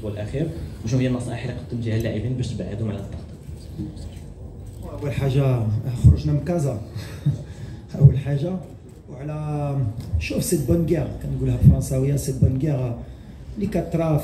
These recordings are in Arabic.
الاسبوع الاخير، وشنو هي النصائح اللي قدمتيها للاعبين باش تبعدهم على الضغط؟ اول حاجه خرجنا من كازا اول حاجه. وعلى شوف سيت بون كيغ كنقولها بالفرنساويه، سيت بون كيغ اللي كترا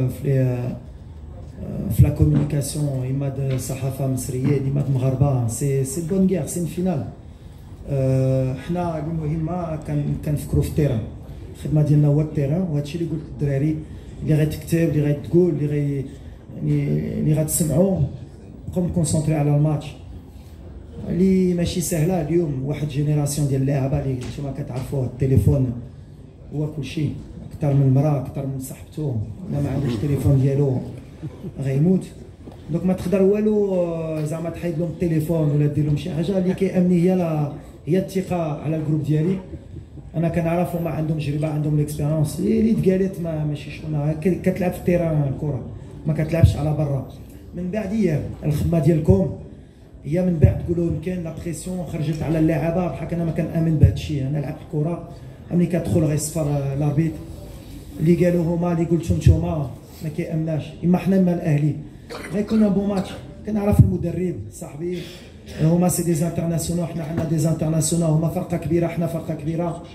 في لا كومونيكاسيون اما د الصحافه المصريه اما د المغاربه، سي بون كيغ، سي فينال. حنا المهمه كنفكروا في التيران، الخدمه ديالنا هو التيران، وهذا الشيء اللي قلت للدراري اللي غتكتب اللي غتقول اللي غتسمعوا، بقاو كونسونطري على الماتش اللي ماشي سهله. اليوم واحد جينيراسيون ديال اللاعبه اللي نتوما كتعرفوه، التليفون هو كلشي، اكثر من المراه اكثر من صاحبته، الا ما عندوش التليفون ديالو غيموت. دونك ما تقدر والو زعما تحيد لهم التليفون ولا دير لهم شي حاجه. اللي كيامني هي الثقه على الجروب ديالي. انا كنعرف هما عندهم تجربه، عندهم ليكسبيرونس اللي تقالت ماشي شغلنا، كتلعب في التيران الكره ما كتلعبش على برا. من بعد هي الخدمه ديالكم، هي من بعد تقولوا يمكن لا بريسيون خرجت على اللاعبه، بحال انا ما كنامن بهذا الشيء. انا لعبت الكره ملي كتدخل غيصفر الاربيت، اللي قالوا هما اللي قلتو نتوما ما كيامناش. اما حنا اما الاهلي غيكون بون ماتش. كنعرف المدرب صاحبي، هما سي دي انترناسيونال، حنا عندنا دي انترناسيونال، هما فرقه كبيره حنا فرقه كبيره.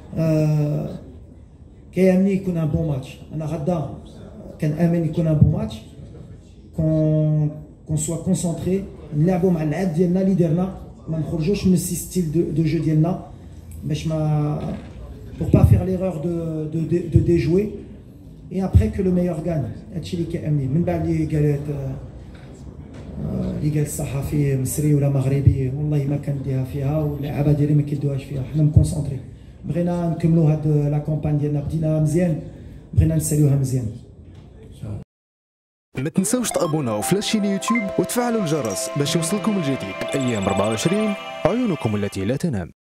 كيامني يكون بون ماتش. انا غدا كنامن يكون بون ماتش، كون سوا كونسونطري، نلعبوا مع اللعب ديالنا اللي درنا، ما نخرجوش من السي ستيل دو جو ديالنا باش ما pour pas faire l'erreur de déjouer et après que le meilleur gagne. هادشي اللي كيامني. من بعد اللي قال الصحفي مصري ولا مغربي والله ما كنديها فيها، واللعابه ديالي ما كيدوهاش فيها. حنا مكونسونطري، بغينا نكملوا هاد لا كومبان ديالنا، بدينا مزيان بغينا نساليوها مزيان. ما تنساوش تابوناو في لاشين يوتيوب وتفعلوا الجرس باش يوصلكم الجديد. الايام 24 عيونكم التي لا تنام.